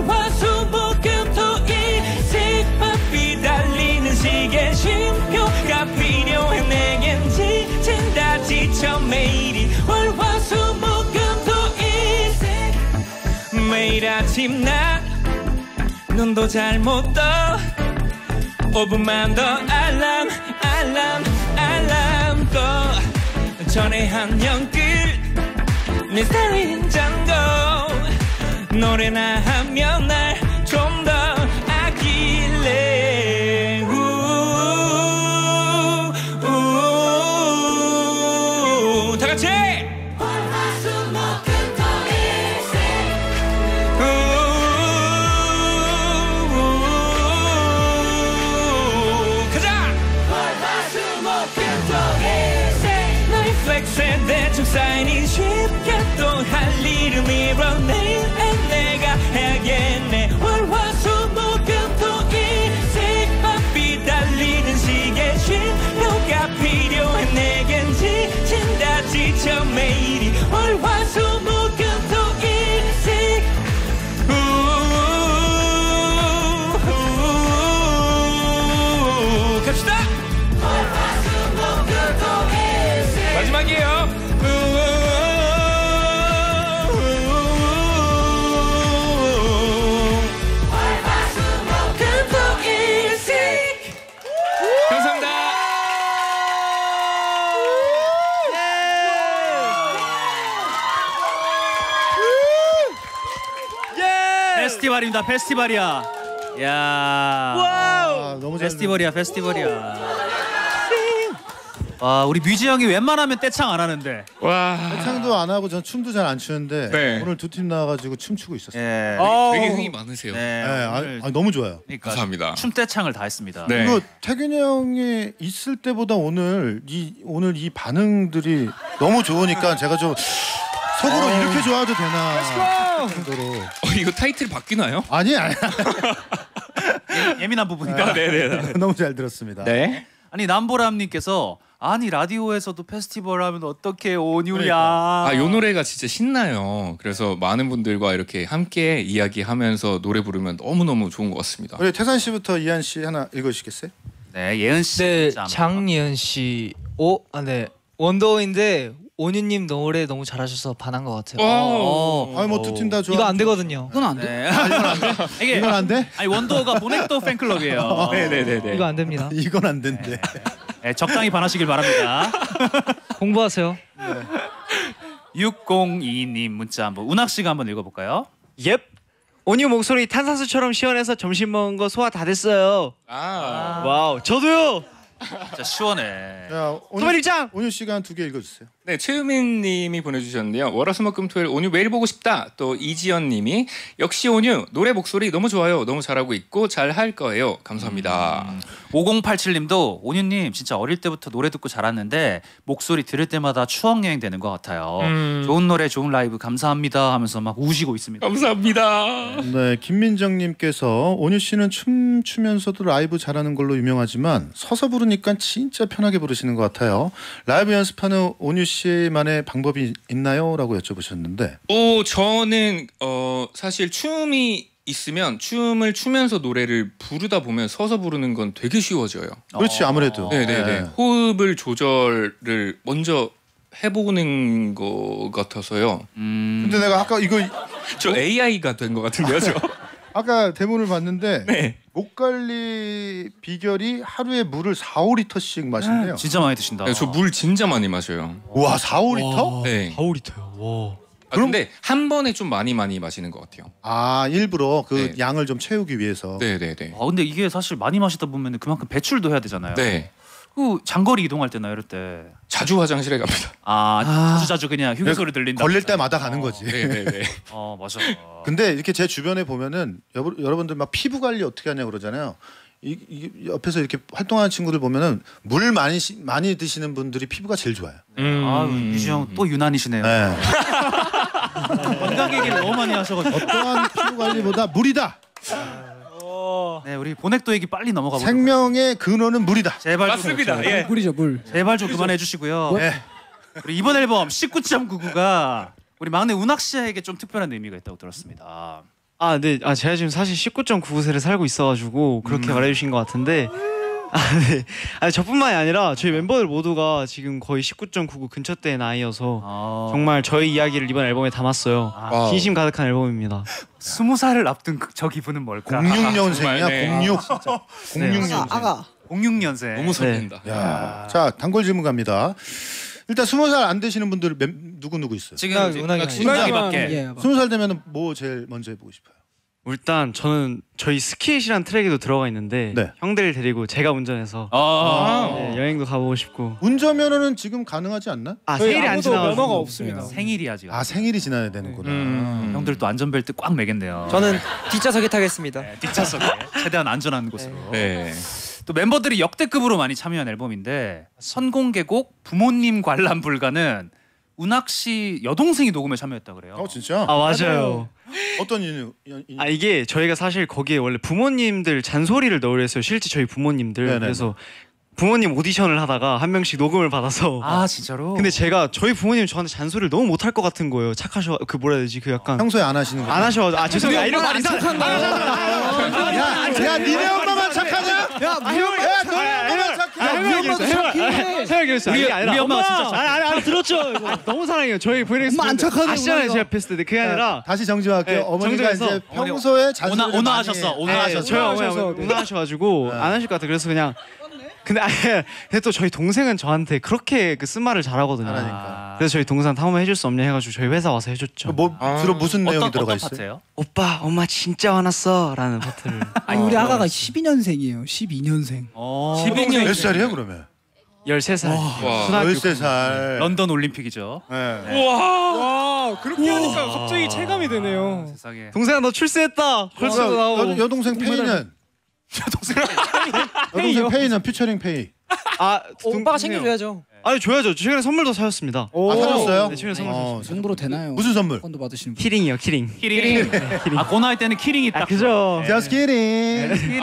월화수목금토일씩 바삐 달리는 시계 쉼표가 필요해 내겐 지친 다 지쳐 매일이 월화수목금토일씩 매일 아침 나 눈도 잘 못 떠 오 분만 더 알람 알람 알람 또 전에 한 연끌 내 스타일인 잔고 노래나 하면 날 좀 더 아낄래 우우우우 다 같이 대충 사인이 쉽게 또 할 일을 밀어내 내가 해야겠네 월화수목금토일씩 바삐 달리는 시계 쉼표가 필요해 내겐 지친 다 지쳐 매일이 월화수목금토일씩 우우우우 갑시다 마지막이에요. 감사합니다. 페스티벌입니다. 페스티벌이야. 야. 아, 너무 잘 페스티벌이야. 페스티벌이야. 와, 우리 뮤지 형이 웬만하면 떼창 안 하는데. 와. 떼창도 안 하고 전 춤도 잘 안 추는데 네. 오늘 두 팀 나와가지고 춤추고 있었어요. 예. 되게 흥이 많으세요. 네. 네, 아, 오늘 아, 너무 좋아요. 그러니까 감사합니다. 춤 떼창을 다 했습니다. 네. 그리고 태균이 형이 있을 때보다 오늘 이 오늘 이 반응들이 너무 좋으니까 제가 좀 속으로 이렇게 좋아도 되나 정도로. 어, 이거 타이틀 바뀌나요? 아니 아니. 예, 예민한 부분이다. 네네. 너무 잘 들었습니다. 네. 아니 남보람님께서 아니 라디오에서도 페스티벌 하면 어떻게 온유야? 그러니까. 아, 요 노래가 진짜 신나요. 그래서 많은 분들과 이렇게 함께 이야기하면서 노래 부르면 너무너무 좋은 것 같습니다. 우리 태산 씨부터 이한 씨 하나 읽어주시겠어요? 네, 예은 씨. 네, 진짜 한번. 장예은 씨. 오, 아 네. 원더인데 온유님 노래 너무 잘하셔서 반한 것 같아요. 어. 아니 뭐 두 팀 다 좋아. 이거 안 되거든요. 이건 안 돼. 네. 이게 이건 안 돼? 아니 원더가 보넥도 팬클럽이에요. 네네네. 이거 안 됩니다. 이건 안 된대. 네, 적당히 반하시길 바랍니다. 공부하세요. 육공이 님 문자 한번 운학 씨가 한번 읽어볼까요? 옙. 온유 목소리 탄산수처럼 시원해서 점심 먹은 거 소화 다 됐어요. 아. 와우. 저도요. 진짜 시원해. 자, 소말 입장. 온유 씨가 한 두 개 읽어주세요. 네, 최유민님이 보내주셨는데요. 월화수목금토일 온유 매일 보고 싶다. 또 이지연님이 역시 온유 노래 목소리 너무 좋아요. 너무 잘하고 있고 잘 할 거예요. 감사합니다. 음. 오공팔칠 님도 온유님 진짜 어릴 때부터 노래 듣고 자랐는데 목소리 들을 때마다 추억 여행 되는 것 같아요. 음. 좋은 노래 좋은 라이브 감사합니다 하면서 막 우시고 있습니다. 감사합니다. 네, 김민정님께서 온유 씨는 춤 추면서도 라이브 잘하는 걸로 유명하지만 서서 부르니까 진짜 편하게 부르시는 것 같아요. 라이브 연습하는 온유 씨만의 방법이 있나요?라고 여쭤보셨는데. 오, 저는 어 사실 춤이 있으면 춤을 추면서 노래를 부르다 보면 서서 부르는 건 되게 쉬워져요. 그렇지 아무래도. 네네네. 네. 호흡을 조절을 먼저 해보는 것 같아서요. 음. 근데 내가 아까 이거 저 에이아이가 된 것 같은데요, 저. 아까 대본을 봤는데 네. 목 관리 비결이 하루에 물을 사, 오 리터씩 마신대요. 진짜 많이 드신다. 네, 저 물 진짜 많이 마셔요. 와, 사, 오 리터? 네. 사, 오 리터요. 와. 아, 근데 한 번에 좀 많이 많이 마시는 것 같아요. 아, 일부러 그 네. 양을 좀 채우기 위해서. 네네네. 아 근데 이게 사실 많이 마시다 보면 그만큼 배출도 해야 되잖아요. 네. 그 장거리 이동할 때나 이럴 때. 자주 화장실에 갑니다. 아, 자주 자주 그냥 휴게소를 네, 들린다. 걸릴 때마다 가는 거지. 네네네. 어 맞아. 근데 이렇게 제 주변에 보면은 여러, 여러분들 막 피부 관리 어떻게 하냐 그러잖아요. 이, 이 옆에서 이렇게 활동하는 친구들 보면은 물 많이 시, 많이 드시는 분들이 피부가 제일 좋아요. 음. 아 유지 형 또 유난이시네요. 네. 건강 얘기를 너무 많이 하셔가지고. 어떠한 피부 관리보다 물이다. 네 우리 보넥도 얘기 빨리 넘어가 보죠. 생명의 근원은 물이다. 제발 좀, 맞습니다. 예. 물이죠 물. 제발 좀 그만해 주시고요. 네. 우리 이번 앨범 십구 점 구구가 우리 막내 운학 씨에게 좀 특별한 의미가 있다고 들었습니다. 아, 네. 아, 제가 지금 사실 십구 점 구구 세를 살고 있어가지고 그렇게 말해주신 것 같은데. 아, 네. 아니, 저뿐만이 아니라 저희 멤버들 모두가 지금 거의 십구 점 구구 근처대의 나이여서 아, 정말 저희 이야기를 이번 앨범에 담았어요. 아, 진심 가득한 앨범입니다. 스무 살을 앞둔 그- 저 기분은 뭘까? 공육 년생이야. 정말, 네. 공육. 네. 공육 년생. 공육 년생. 너무 설렌다. 야. 자, 단골 질문 갑니다. 일단 스무 살 안 되시는 분들 몇- 누구 누구 있어요? 지금 운학- 이제 운학이 운학이밖에. 예. 스무 살 되면은 뭐 제일 먼저 해보고 싶어요? 일단 저는 저희 스키잇이란 트랙에도 들어가 있는데 네. 형들 데리고 제가 운전해서 아, 네, 여행도 가보고 싶고. 운전면허는 지금 가능하지 않나? 아, 저희 생일이 안 아무도 지나가지고. 면허가 없습니다. 생일이 아직. 아, 생일이 지나야 되는구나. 음. 형들 또 안전벨트 꽉 매겠네요. 저는 뒷좌석에 타겠습니다. 네, 뒷좌석에 최대한 안전한 곳으로. 네. 또 멤버들이 역대급으로 많이 참여한 앨범인데 선공개곡 부모님 관람 불가는 운학 씨 여동생이 녹음에 참여했다 그래요. 어, 진짜? 아, 맞아요. 어떤 이유? 이- 아, 이게 저희가 사실 거기에 원래 부모님들 잔소리를 넣으려 했어요. 실제 저희 부모님들. 네네. 그래서 부모님 오디션을 하다가 한 명씩 녹음을 받아서. 아 진짜로? 근데 제가 저희 부모님 저한테 잔소리를 너무 못할 것 같은 거예요. 착하셔 그 뭐라 해야 되지 그 약간 평소에 안 하시는 거. 안 하셔. 아 죄송해요. 아, 이런 말 이상. 야, 야, 니네 엄마만 착하냐? 야, 아, 형, 야, 너네 엄마만 착해. 아, 형이 그랬어요. 형이 생각이 그랬어요. 우리- 이게 아니라 우리 엄마가 엄마! 진짜 착해. 아니 아니 아니 들었죠. 이거 너무 사랑해요. 저희 부인엑스 엄마 안 착하네, 아시잖아요. 우리가. 제가 뵀을 때 그게 아니라 다시 정지할게요. 네, 어머니가 정정해서 이제 평소에 잔소리를 오나- 많이 오나하셨어, 해. 오나하셨어. 네, 저희 어머니 오나하셔서, 네. 오나하셔가지고 네. 안 하실 것 같아. 그래서 그냥 근데 아예 근데 또 저희 동생은 저한테 그렇게 그 쓴말을 잘하거든요. 잘하니까. 그래서 저희 동생한테 한번 해줄 수 없냐 해가지고 저희 회사 와서 해줬죠. 뭐 아. 주로 무슨 내용이 어떤, 들어가 어떤 있어요? 파트예요? 오빠 엄마 진짜 화났어라는 파트를. 아니 우리 아가가 십이 년생이에요. 십이 년생. 어, 십이 년 몇 살이에요 그러면? 열세 살. 와. 열세 살. 런던 올림픽이죠. 네. 와 그렇게 하니까 갑자기 체감이 되네요. 세상에. 동생아 너 출세했다. 벌써 여, 나오고. 여동생 페이는 여동생 여동생 페이는 퓨처링 페이. 아 오빠가 챙겨줘야죠. 아니 줘야죠. 최근에 선물도 사줬습니다. 아 사줬어요? 네, 최근에 선물 어, 줬습니다. 그 정도로 되나요? 무슨 선물? 건도 받으시는 분. 키링이요 키링. 키링. 아, 그 나이 때는 키링이 딱. 아 그죠. Just kidding.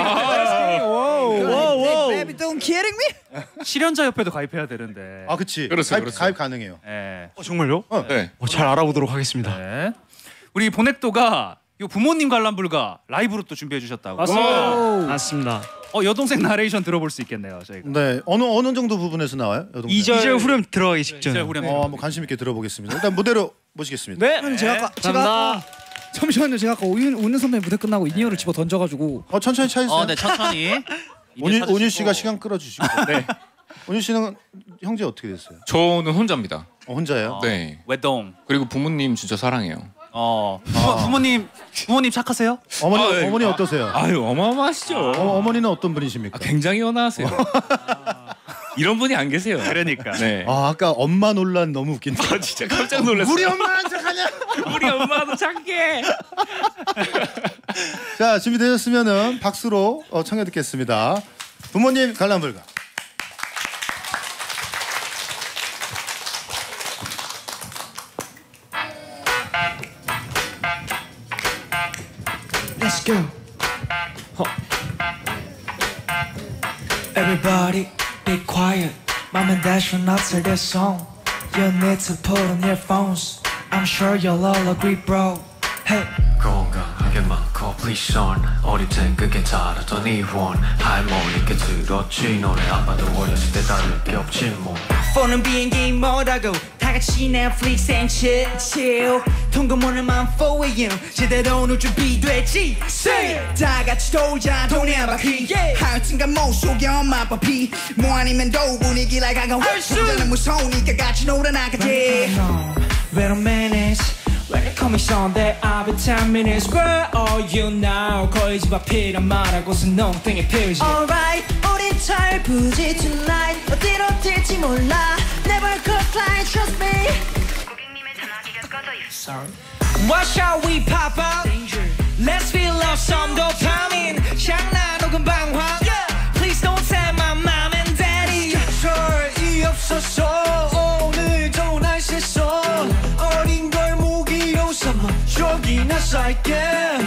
와우. Baby don't kidding me? 실현자 협회도 가입해야 되는데. 아 그치. 그렇죠, 가입, 그렇죠. 가입 가능해요. 네. 어, 정말요? 네. 어, 잘 알아보도록 하겠습니다. 네. 우리 보넥도가 요 부모님 관람 불가 라이브로 또 준비해 주셨다고. 맞습니다. 맞습니다. 어, 여동생 나레이션 들어볼 수 있겠네요, 저희가. 네 어느 어느 정도 부분에서 나와요? 여동생? 이 절 후렴 들어가기 직전. 이 절 후렴. 어 한번 관심 있게 들어보겠습니다. 일단 무대로 모시겠습니다. 네. 제가 아까 제가 아까 잠시만요. 제가 아까 오윤 오윤 선배 무대 끝나고 인이어를 집어 던져가지고 어 천천히 찾으세요. 어, 네, 천천히. 온유 찾으시고. 온유 씨가 시간 끌어주시고. 네. 온유 씨는 형제 어떻게 됐어요? 저는 혼자입니다. 어, 혼자예요? 네. 외동. 그리고 부모님 진짜 사랑해요. 어. 부, 부모님 부모님 착하세요? 어머니 아, 네. 어머니 어떠세요? 아유 어마어마하시죠. 어, 어머니는 어떤 분이십니까? 아, 굉장히 연하세요. 이런 분이 안 계세요. 그러니까. 네. 아 아까 엄마 논란 너무 웃긴다. 아, 진짜 깜짝 놀랐어요. 우리 엄마는 착하냐? 우리 엄마도 착해. 자 준비되셨으면은 박수로 어, 청해 듣겠습니다. 부모님 관람불가. Let's go. Everybody, be quiet. Mom and dad should not sing this song. You need to put on your phones. I'm sure you'll all agree, bro. Hey. 건강하게 많고 please on 어릴 땐 그게 다르던 이원 할머니께 들었지 너네 아빠도 어렸을 때 다를 게 없지 뭐 폰은 비행기 뭐라고 다 같이 Netflix and chill chill 통금오늘만 four a.m. 제대로 놀 준비됐지 Say it! 다 같이 돌자 동네 한 바퀴 하여튼간 뭐 속에 엄마 아빠 피뭐 아니면 도 분위기를 가가 혼자는 무서우니까 같이 놀아나가지 Wait a minute When it comes on that I'll be ten minutes Where are you now 거의 집 앞이란 말하고서 농땡이 피우지 Alright 우린 철부지 tonight 어디로 튈지 몰라 Never could fly trust me 고객님의 전화기가 꺼져 있어 Sorry What shall we pop up? Danger Let's feel love some dopamine 장난 혹은 방황 yeah. Please don't tell my mom and daddy 절이 없어서 오늘도 날 세서 어린 걸 무기로 삼아 저기나 살게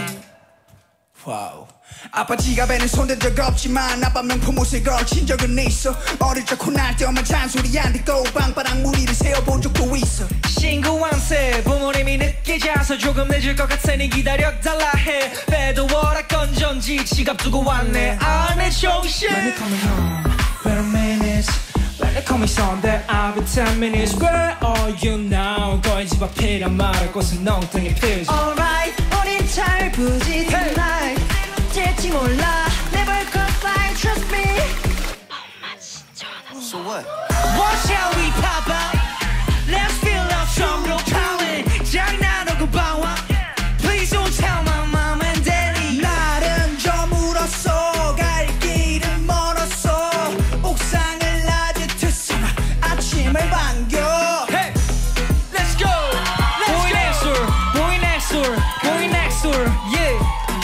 wow. 아빠 지갑에는 손댄 적 없지만 아빠 명품 옷을 걸친 적은 있어 어릴 적 혼날 때 엄마 잔소리 안 듣고 빵바닥 무리를 세워본 적도 있어 신고한세 부모님이 늦게 자서 조금 늦을 것 같으니 기다려달라 해 배도 워낙 건전지 지갑 두고 왔네 아내 정신 Let me come home Wait a minute Let me come on that I'll be ten minutes Where are you now 거의 집 앞이란 말하고서 농땡이 피우지 Alright 우린 철부지 tonight 될지 몰라 Never could fly trust me 엄마 진짜 화났어 So what? What shall we pop up? Let's feel love some dopamine 장난 혹은 방황 Please don't tell my mom and daddy 날은 저물었어 갈 길은 멀었어 옥상을 라디트서나 아침을 반겨 Hey! Let's go! Let's go! Boy next door Boy next door Boy next door Yeah!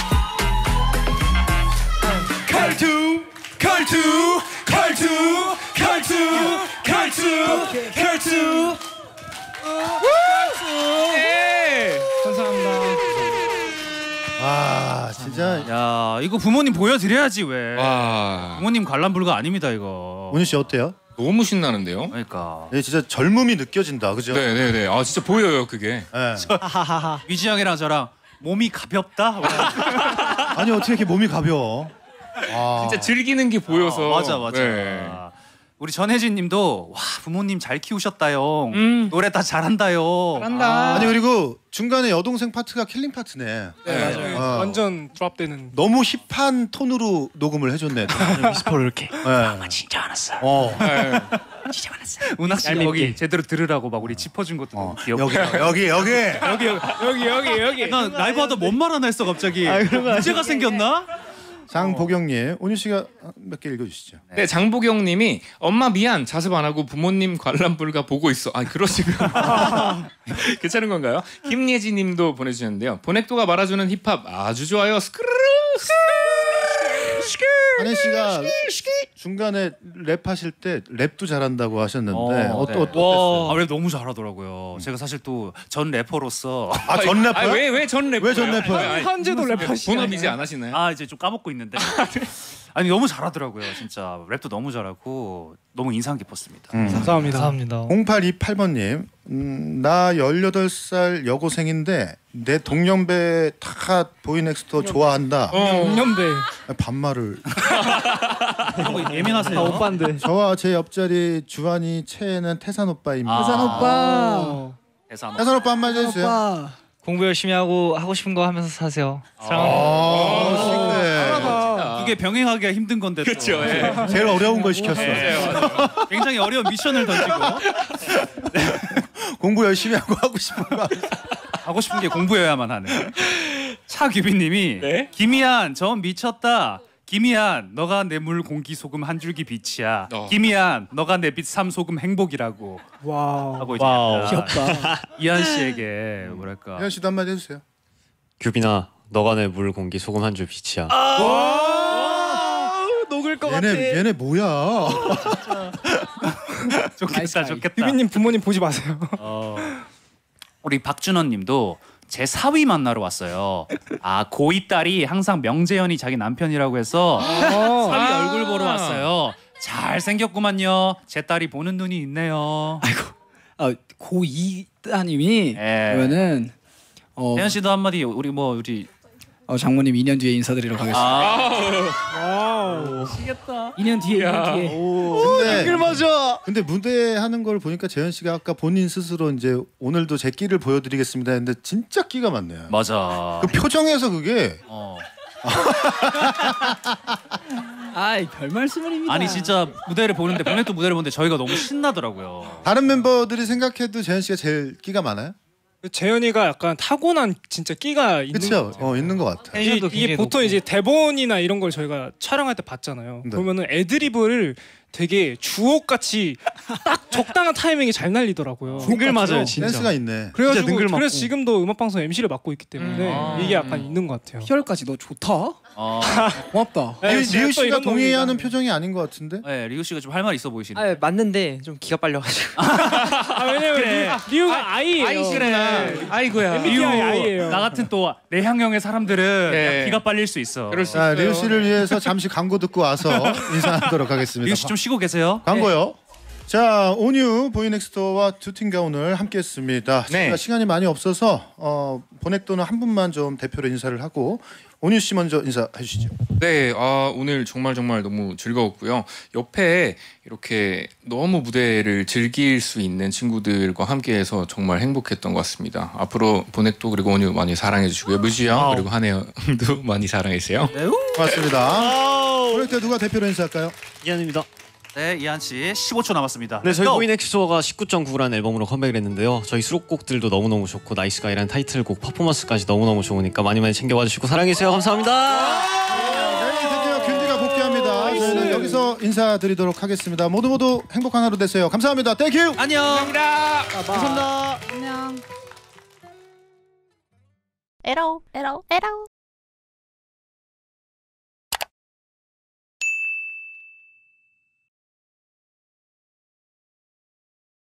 칼투 칼투 칼투 칼투 칼투 칼투 감사합니다. 아 진짜 야, 이거 부모님 보여드려야지 왜. 와. 부모님 관람 불가 아닙니다 이거. 온유 씨 어때요? 너무 신나는데요? 그러니까. 네 진짜 젊음이 느껴진다 그죠? 네네네. 아 진짜 보여요 그게. 네. 위지 형이랑 저랑 몸이 가볍다. 아니 어떻게 이렇게 몸이 가벼워? 아. 진짜 즐기는 게 보여서. 어, 맞아 맞아. 네. 우리 전혜진님도 와 부모님 잘 키우셨다요. 음. 노래 다 잘한다요. 잘한다. 아니 그리고 중간에 여동생 파트가 킬링 파트네. 네, 맞아요. 어. 완전 드랍되는. 너무 힙한 톤으로 녹음을 해줬네. 미스퍼를 이렇게. 네. 진짜 많았어. 어. 진짜 많았어. 운학 씨 여기 제대로 들으라고 막 우리 짚어준 것도 어. 기억. 여기 여기 여기. 여기 여기 여기 여기. 난 라이브하다 뭔 말 하나 했어 갑자기. 문제가 생겼나? 장보경님, 온유 씨가 몇 개 읽어주시죠. 네, 장보경님이 엄마 미안 자습 안 하고 부모님 관람불가 보고 있어. 아 그러시면 괜찮은 건가요? 김예지님도 보내주셨는데요. 보넥도가 말아주는 힙합 아주 좋아요. 스크르르. 한혜 씨가 중간에 랩하실 때 랩도 잘한다고 하셨는데 어, 어, 네. 또 어땠어요? 아, 랩 너무 잘하더라고요. 제가 사실 또 전 래퍼로서 아, 전 래퍼야? 왜왜 전 래퍼? 왜 전 래퍼야? 현재도 랩하시나요? 본업 이제 안 하시나요? 아 이제 좀 까먹고 있는데 아니 너무 잘하더라고요. 진짜 랩도 너무 잘하고 너무 인상 깊었습니다. 음. 감사합니다. 감사합니다. 공팔이팔 번님, 음, 나 열여덟 살 여고생인데 내 동년배 다 보이넥스트 좋아한다. 동년배. 아, 반말을. 형 예민하세요. 아, 오빠인데. 저와 제 옆자리 주한이 채는 태산 오빠입니다. 아. 태산 오빠. 대상. 태산 오빠 한마디 해주세요. 오빠. 공부 열심히 하고 하고 싶은 거 하면서 사세요. 아, 사랑합니다. 시크해. 그게 병행하기가 힘든 건데. 그렇죠. 또. 예. 제일 어려운 걸 시켰어. 굉장히 어려운 미션을 던지고 공부 열심히 하고 하고 싶은 거. 하고 싶은 게 공부여야만 하는. 차규빈님이 네? 김희안 저 미쳤다. 김희안 너가 내 물 공기 소금 한 줄기 빛이야. 어. 김희안 너가 내 빛 삼 소금 행복이라고 와. 하고 이제 와우. 약간 귀엽다. 이한 씨에게 뭐랄까. 혜연 씨도 한마디 해주세요. 규빈아, 너가 내 물 공기 소금 한 줄 빛이야. 녹을 것 얘네 얘네 뭐야? 좋겠다 좋겠다. 유빈님 부모님 보지 마세요. 어, 우리 박준원님도 제 사위 만나러 왔어요. 아 고이 딸이 항상 명재현이 자기 남편이라고 해서 사위 얼굴 보러 왔어요. 잘 생겼구만요. 제 딸이 보는 눈이 있네요. 아, 고이 따님이 예. 그러면은 어, 혜연 씨도 한마디 우리 뭐 우리 어 장모님 이 년 뒤에 인사드리러 가겠습니다. 아 이 년 뒤에 이 년 뒤에. 근데 맞아. 근데 무대 하는 걸 보니까 재현 씨가 아까 본인 스스로 이제 오늘도 제 끼를 보여드리겠습니다 했는데 진짜 끼가 많네요. 맞아. 그 표정에서 그게 어. 아이 별 말씀을입니다. 아니 진짜 무대를 보는데 보넥도 무대를 보는데 저희가 너무 신나더라고요. 다른 멤버들이 생각해도 재현 씨가 제일 끼가 많아요? 재현이가 약간 타고난 진짜 끼가 있는 그렇죠. 것 같아요. 어 있는 것 같아. 이게, 이게 보통 이제 대본이나 이런 걸 저희가 촬영할 때 봤잖아요. 네. 그러면은 애드리브를 되게 주옥같이 딱 적당한 타이밍에 잘 날리더라고요. 딩글 맞아요 진짜. 센스가 있네. 그래가지고 딩글 맞고. 그래서 지금도 음악 방송 엠시를 맡고 있기 때문에 음. 이게 약간 있는 것 같아요. 희열까지 너 좋다. 어. 고맙다. 네, 리, 제가 리우 또 씨가 이런 동의하는 놈이다. 표정이 아닌 것 같은데? 네, 리우 씨가 좀 할 말 있어 보이시네. 아 맞는데 좀 기가 빨려가지고. 아, 왜냐면 그래. 리우, 가 아이예요. 아이시구나. 네. 아이고야. 엠비티아이 아이예요. 나 같은 또 내향형의 사람들은 네. 약간 기가 빨릴 수 있어. 그럴 수 자, 있어요. 리우 씨를 위해서 잠시 광고 듣고 와서 인사하도록 하겠습니다. 리우 씨 좀 쉬고 계세요. 광고요. 자, 온유 보이넥스트와 두팀가 오늘 함께했습니다. 네. 저희가 시간이 많이 없어서 어, 보넥도는 한 분만 좀 대표로 인사를 하고 온유 씨 먼저 인사해 주시죠. 네, 아, 오늘 정말 정말 너무 즐거웠고요. 옆에 이렇게 너무 무대를 즐길 수 있는 친구들과 함께해서 정말 행복했던 것 같습니다. 앞으로 보넥도 그리고 온유 많이 사랑해 주시고요. 뮤지 형 그리고 한혜영도 많이 사랑해 주세요. 고맙습니다. 보넥도 누가 대표로 인사할까요? 이한입니다. 네, 이한 씨 십오 초 남았습니다. 네, 저희 고! 보이넥스토어가 십구 점 구라는 앨범으로 컴백을 했는데요. 저희 수록곡들도 너무너무 좋고 나이스가이라는 타이틀곡 퍼포먼스까지 너무너무 좋으니까 많이 많이 챙겨봐 주시고 사랑해주세요. 감사합니다. 내일 드디어 균디가 복귀합니다. 저희는 여기서 인사드리도록 하겠습니다. 모두 모두 행복한 하루 되세요. 감사합니다. 땡큐. 안녕. 감사합니다. 안녕. 에러 에러 에러